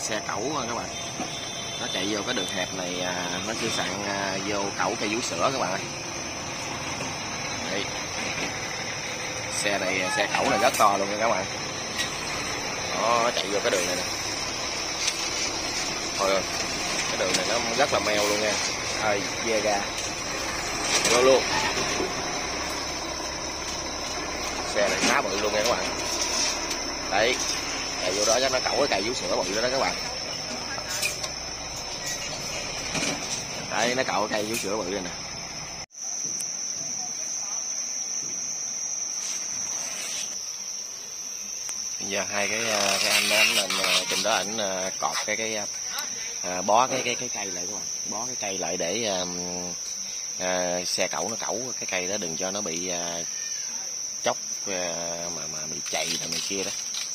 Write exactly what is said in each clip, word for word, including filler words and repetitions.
xe cẩu các bạn. Nó chạy vô cái đường hẹp này, nó chưa sẵn vô cẩu cây vú sữa các bạn ơi. Đây. Xe này, xe cẩu này rất to luôn nha các bạn. Đó, nó chạy vô cái đường này nè. Thôi cái đường này nó rất là meo luôn nha. Ơi, dê ra. Vô luôn. Xe này khá bự luôn nha các bạn. Đấy. Chạy vô đó chắc nó cẩu cái cây vú sữa bự đó đó các bạn. Đấy, nó cẩu cái cây vú sữa bự đây nè. Giờ hai cái cái anh anh lên trên đó ảnh cọt cái cái à, bó cái cái cái cây lại các bạn, bó cái cây lại để à, à, xe cẩu nó cẩu cái cây đó đừng cho nó bị à, chốc à, mà mà bị chày rồi này kia đó.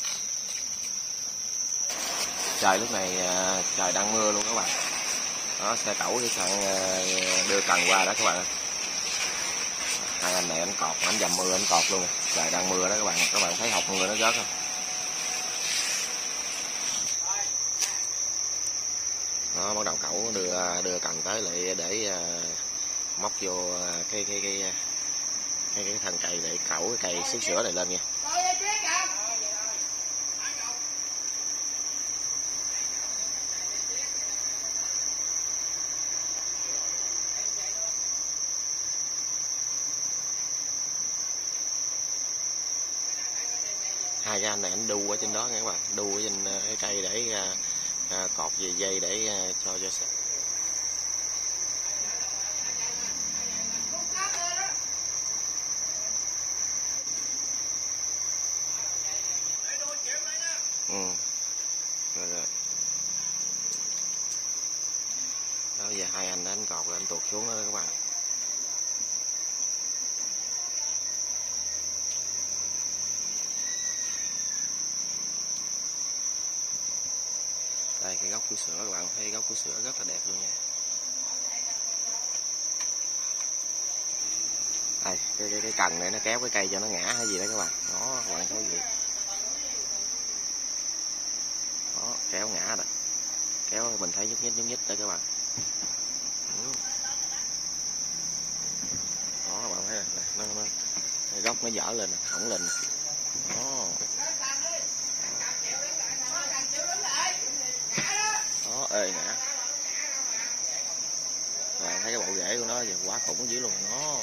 Trời lúc này à, trời đang mưa luôn các bạn. Đó, xe cẩu cái sẵn à, đưa cần qua đó các bạn. Hai anh này anh cọt, anh dầm mưa anh cọt luôn. Trời đang mưa đó các bạn, các bạn thấy học mưa nó rớt không? Nó bắt đầu cẩu đưa đưa cần tới lại để uh, móc vô uh, cái cái cái cái cái thân cây để cẩu cái cây xíu sữa này lên nha. Hai cái anh này anh đu ở trên đó nha các bạn, đu ở trên uh, cái cây để uh, À, cọt về dây để à, cho cho xe. Ừ. Rồi, rồi. Đó giờ hai anh anh cọt rồi anh tuột xuống đó các bạn. Đây cái gốc của sữa các bạn thấy gốc của sữa rất là đẹp luôn nha. Đây cái cái, cái cần này nó kéo cái cây cho nó ngã hay gì đấy các bạn. Đó các bạn thấy gì? Đó kéo ngã rồi. Kéo mình thấy nhúc nhích nhúc nhích đấy các bạn. Đó các bạn thấy này, nó, nó, nó gốc nó dở lên, hỏng lên. Đó. Đó, ê nè. Bạn thấy cái bộ rễ của nó giờ quá khủng dữ luôn nó.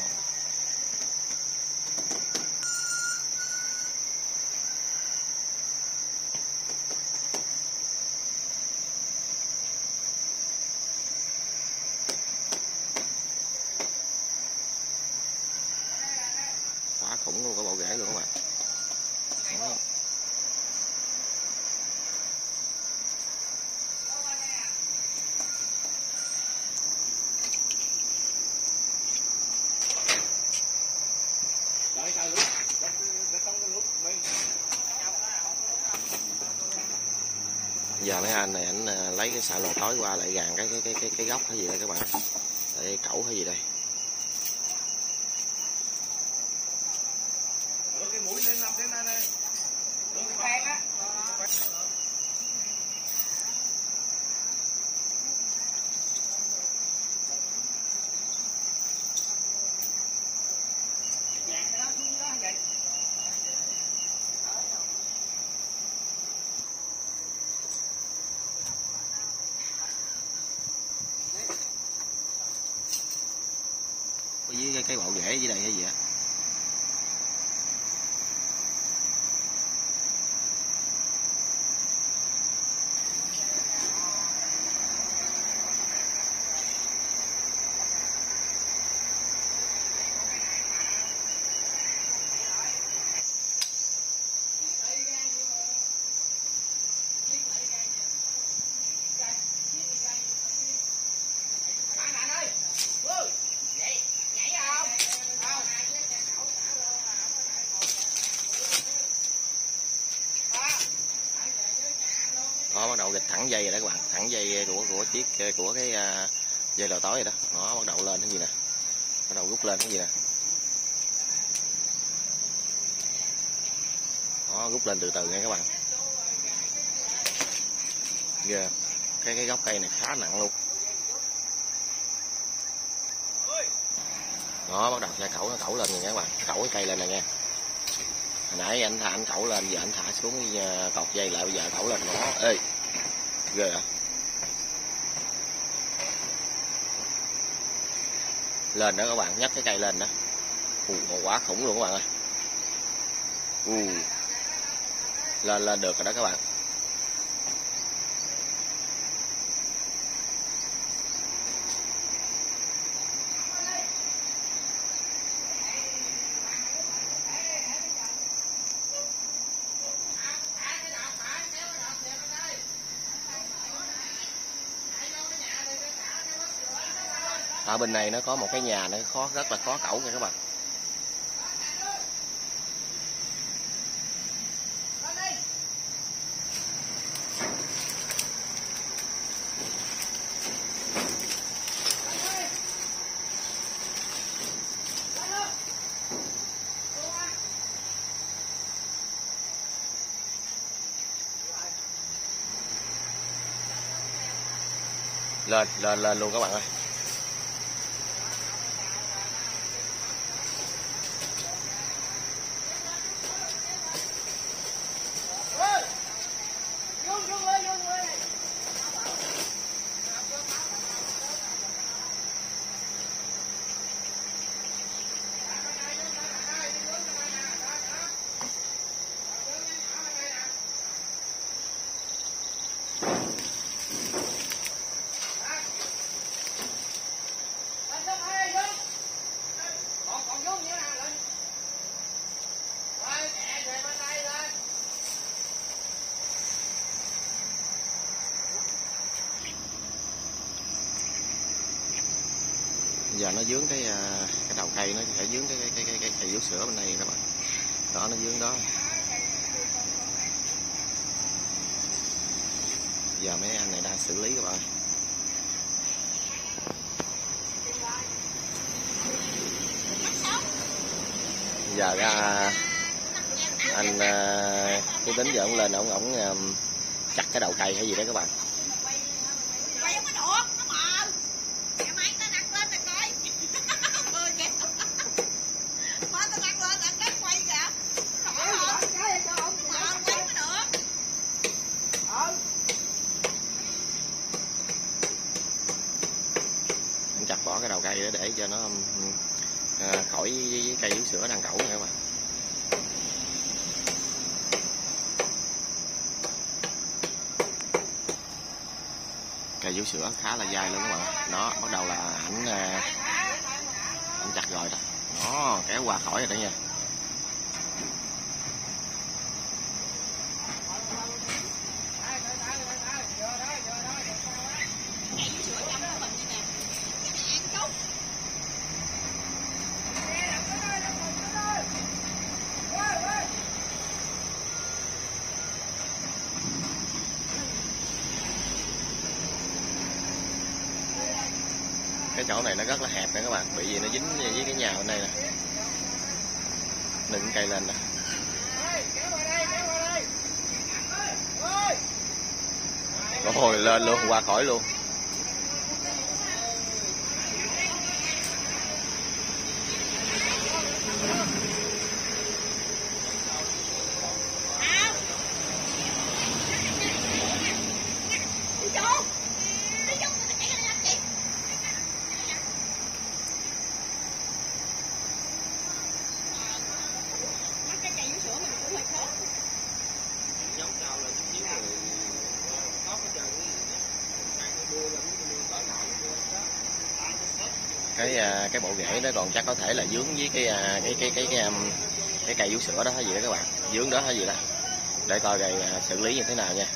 Quá khủng luôn cái bộ rễ luôn các bạn. Đó. Giờ mấy anh này ảnh lấy cái xà lò tối qua lại gàn cái cái cái cái cái gốc hay gì đây các bạn, để cẩu hay gì đây. Ở dưới cái, cái bộ rễ dưới đây hay gì á. Đó bắt đầu gịch thẳng dây rồi đó các bạn, thẳng dây của của chiếc của cái uh, dây lò tối rồi đó. Nó bắt đầu lên cái gì nè, bắt đầu rút lên cái gì nè. Đó rút lên từ từ nha các bạn. Ghê. Cái cái gốc cây này khá nặng luôn. Đó, bắt đầu xe cẩu nó cẩu lên rồi nha các bạn, cẩu cái cây lên này nha. Hồi nãy anh thả anh cẩu lên, giờ anh thả xuống cột dây lại, bây giờ cẩu lên nó. Ê, ghê hả? Lên đó các bạn, nhấc cái cây lên đó. Ù, quá khủng luôn các bạn ơi. Ù, lên lên được rồi đó các bạn. Ở bên này nó có một cái nhà nó khó, rất là khó cẩu nha các bạn. Lên, lên, lên luôn các bạn ơi. Giờ nó dướng cái cái đầu cây, nó sẽ dướng cái cái cái cái, cái, cái vú sữa bên đây các bạn. Đó, nó dướng đó. Giờ mấy anh này đang xử lý các bạn. Giờ ra anh cái tính giờ ông lên ổng ổng chặt cái đầu cây hay gì đó các bạn. Anh chặt bỏ cái đầu cây để cho nó à, khỏi với cây vú sữa đang cẩu nha các bạn. Cây vú sữa khá là dai luôn các bạn. Đó, bắt đầu là ảnh ảnh chặt rồi đó. Đó, kéo qua khỏi rồi đó nha. Cái chỗ này nó rất là hẹp nè các bạn, bởi vì nó dính với cái nhà bên đây nè. Nâng cây lên nè. Rồi lên luôn, qua khỏi luôn. Cái cái bộ rễ đó còn chắc có thể là dướng với cái cái cái cái cái, cái cây vú sữa đó hay gì đó các bạn, dướng đó hay gì đó, để coi rồi xử lý như thế nào nha.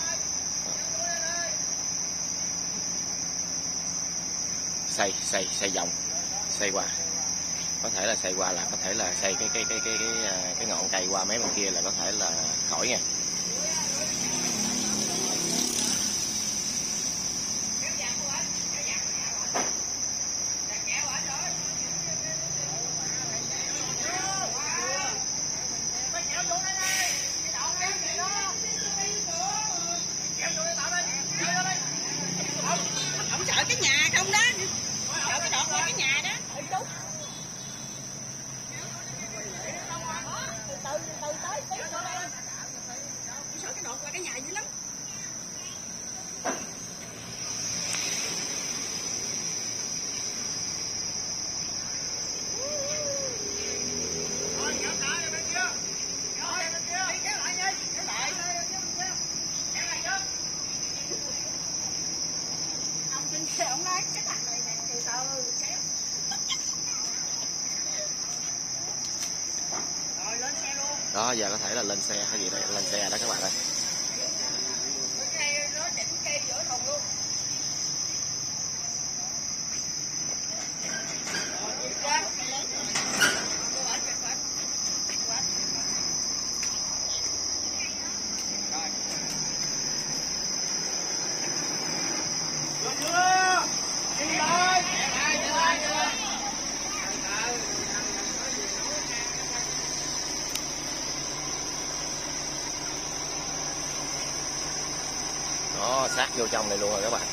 Xây xây xây vòng, xây qua, có thể là xây qua là có thể là xây cái cái cái cái cái cái ngọn cây qua mấy bên kia là có thể là khỏi nha. Kéo vô đây. sợ cái nhà không đó, sợ cái đọt qua cái nhà đó. Đúng. Từ từ từ tới tí nữa đây. Sợ cái đọt qua cái nhà dữ lắm. Ông nói cái thằng này nè từ từ kéo. Rồi lên xe luôn. Đó giờ có thể là lên xe hay gì đây, lên xe đó các bạn ơi. Cái nó chỉnh cây giữa thùng luôn. Đó, sát vô trong này luôn rồi các bạn.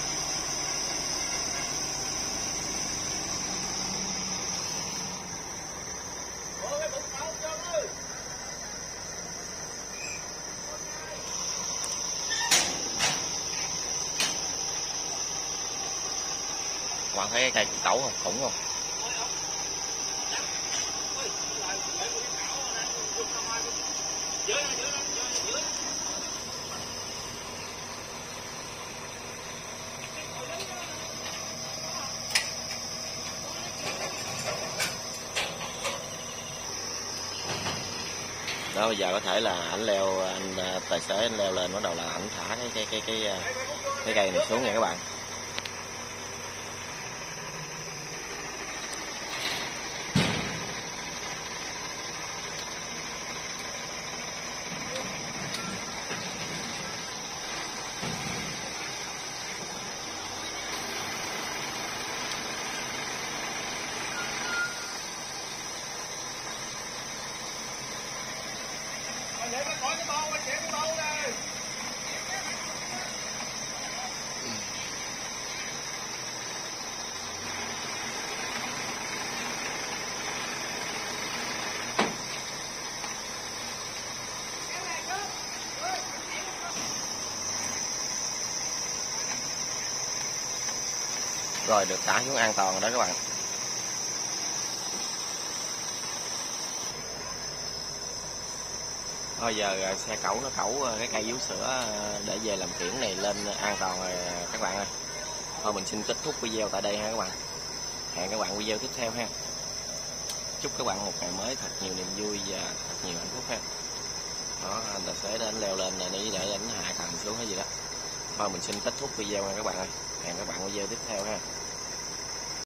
Các bạn thấy cái cây cẩu không? Khủng không? Đó bây giờ có thể là anh leo, anh tài xế anh leo lên bắt đầu là anh thả cái cái cái cái cái cây này xuống nha các bạn. Rồi được thả xuống an toàn rồi đó các bạn. Thôi giờ xe cẩu nó cẩu cái cây vú sữa để về làm kiển này lên an toàn rồi các bạn ơi. Thôi mình xin kết thúc video tại đây ha các bạn. Hẹn các bạn video tiếp theo ha. Chúc các bạn một ngày mới thật nhiều niềm vui và thật nhiều hạnh phúc ha. Đó, anh tài xế đến leo lên này để để anh hạ cần xuống hay gì đó. Thôi mình xin kết thúc video nha các bạn ơi. Hẹn các bạn video tiếp theo ha.